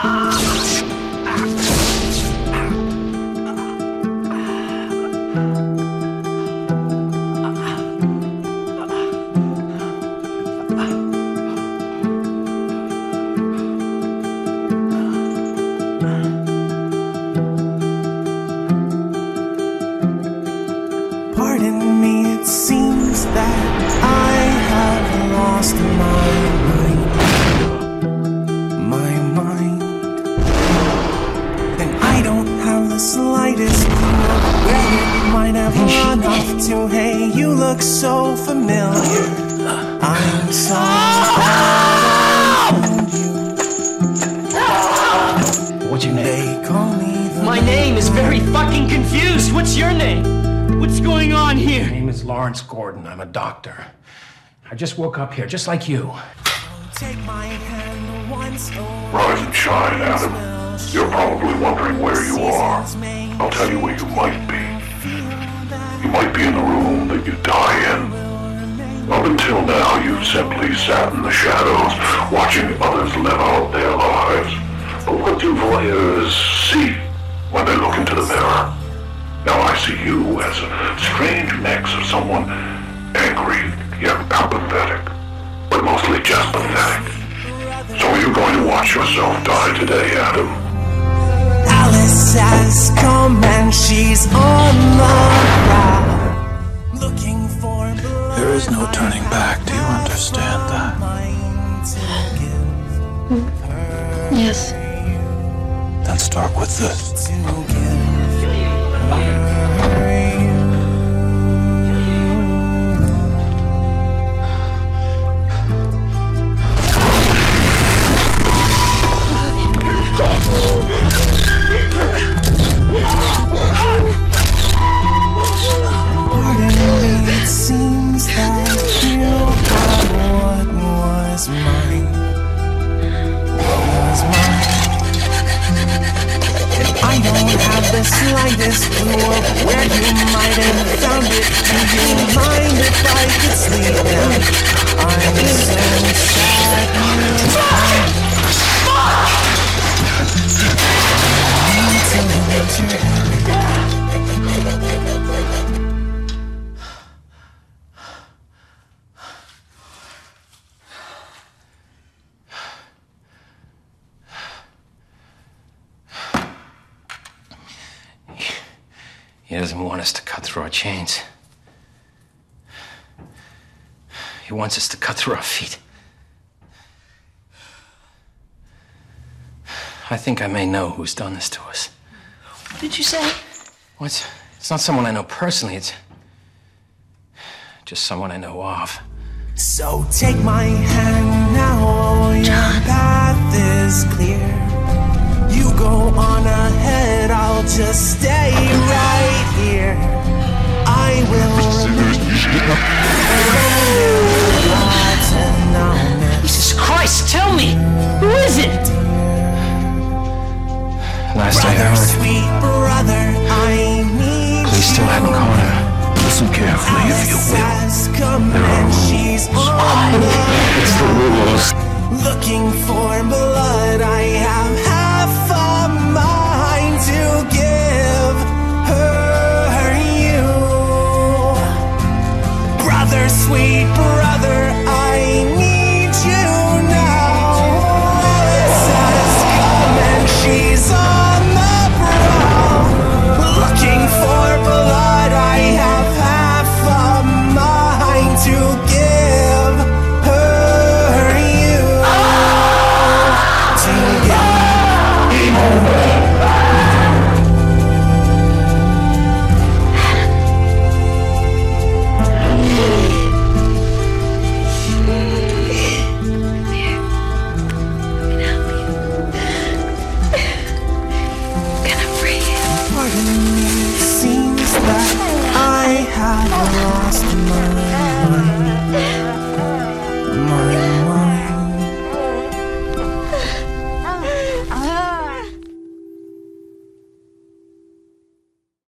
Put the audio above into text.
Pardon me, it seems that I have lost my mind, and I don't have the slightest clue where it might have run off to. Hey, you look so familiar. I'm so glad I found you. What's your name? They call me the My name is very fucking confused. What's your name? What's going on here? My name is Lawrence Gordon. I'm a doctor. I just woke up here, just like you. Take my hand once. Rise and shine, Adam. You're probably wondering where you are. I'll tell you where you might be. You might be in the room that you die in. Up until now, you've simply sat in the shadows, watching others live out their lives. But what do voyeurs see when they look into the mirror? Now I see you as a strange mix of someone angry yet apathetic, but mostly just pathetic. So are you going to watch yourself die today, Adam? Alice has come and she's on the prowl, looking for blood. There is no turning back. Do you understand that? Yes. Then start with this. It seems that you have what was mine. What was mine. And I don't have the slightest clue of where you might have found it. Do you mind if I could sleep now? I'm so sad He doesn't want us to cut through our chains. He wants us to cut through our feet. I think I may know who's done this to us. What did you say? Well, it's not someone I know personally. It's just someone I know of. So take my hand now, your path is clear. You go on ahead, I'll just stay right here. I will remember. Jesus Christ, tell me! Who is it? Last I Brother, heard, sweet brother, I need police still hadn't caught her. Listen carefully, if you will. There are rules. It's the rules. Looking for blood, I have half a mind to give her you. Brother, sweet brother, I need you now. Alice has come and she's on the prowl. Looking for blood, I have half a mind to give her you. Seems that I have lost my mind.